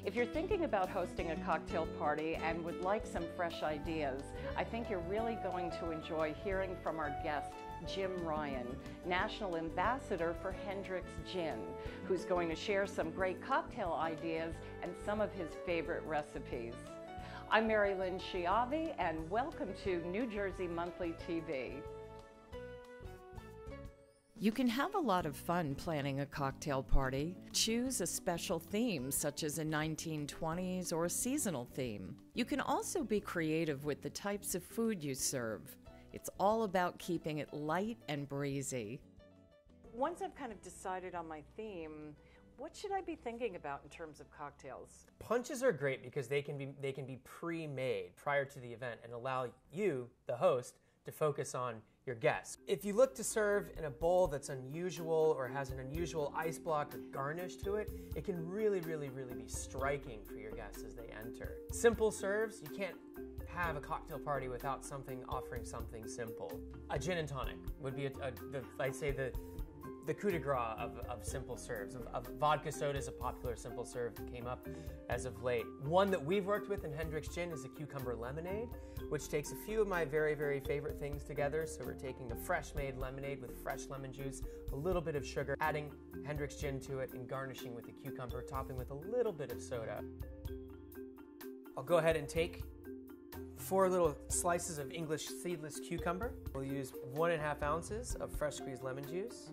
If you're thinking about hosting a cocktail party and would like some fresh ideas, I think you're really going to enjoy hearing from our guest, Jim Ryan, National Ambassador for Hendrick's Gin, who's going to share some great cocktail ideas and some of his favorite recipes. I'm Mary Lynn Schiavi, and welcome to New Jersey Monthly TV. You can have a lot of fun planning a cocktail party. Choose a special theme, such as a 1920s or a seasonal theme. You can also be creative with the types of food you serve. It's all about keeping it light and breezy. Once I've kind of decided on my theme, what should I be thinking about in terms of cocktails? Punches are great because they can be pre-made prior to the event and allow you, the host, to focus on your guests. If you look to serve in a bowl that's unusual or has an unusual ice block or garnish to it, it can really be striking for your guests as they enter. Simple serves, you can't have a cocktail party without offering something simple. A gin and tonic would be I'd say the coup de grace of simple serves. Vodka soda is a popular simple serve that came up as of late. One that we've worked with in Hendrick's Gin is a cucumber lemonade, which takes a few of my very favorite things together. So we're taking a fresh made lemonade with fresh lemon juice, a little bit of sugar, adding Hendrick's Gin to it, and garnishing with the cucumber, topping with a little bit of soda. I'll go ahead and take 4 little slices of English seedless cucumber. We'll use 1½ ounces of fresh squeezed lemon juice.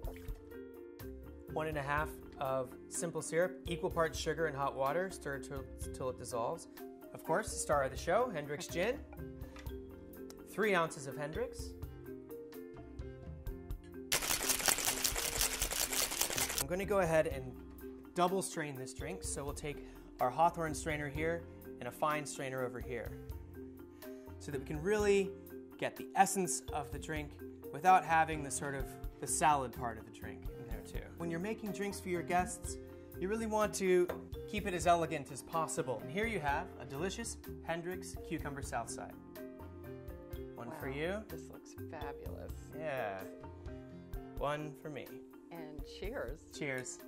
1½ of simple syrup, equal parts sugar and hot water, stir till it dissolves. Of course, the star of the show, Hendrick's Gin. 3 ounces of Hendrick's. I'm going to go ahead and double strain this drink, so we'll take our Hawthorne strainer here and a fine strainer over here, so that we can really get the essence of the drink without having the the salad part of the drink in there too. When you're making drinks for your guests, you really want to keep it as elegant as possible. And here you have a delicious Hendrick's Cucumber Southside. One for you. This looks fabulous. Yeah. One for me. And cheers. Cheers.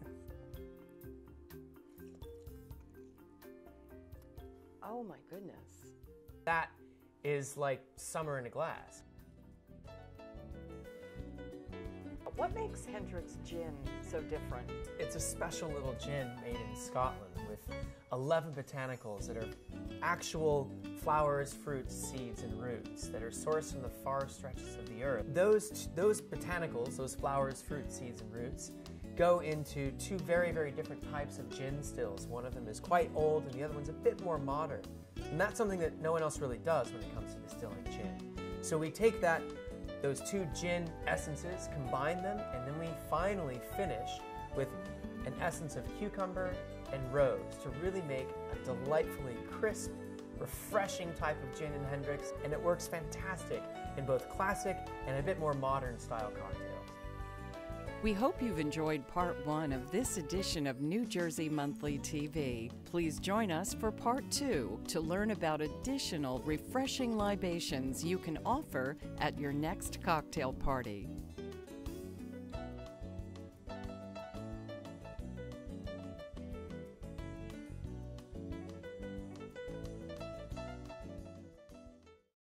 Oh my goodness. That is like summer in a glass. What makes Hendrick's Gin so different? It's a special little gin made in Scotland with 11 botanicals that are actual flowers, fruits, seeds, and roots that are sourced from the far stretches of the earth. Those botanicals, those flowers, fruits, seeds, and roots, go into 2 very different types of gin stills. One of them is quite old and the other one's a bit more modern. And that's something that no one else really does when it comes to distilling gin. So we take those 2 gin essences, combine them, and then we finally finish with an essence of cucumber and rose to really make a delightfully crisp, refreshing type of gin in Hendrick's, and it works fantastic in both classic and a bit more modern style cocktails. We hope you've enjoyed part 1 of this edition of New Jersey Monthly TV. Please join us for part 2 to learn about additional refreshing libations you can offer at your next cocktail party.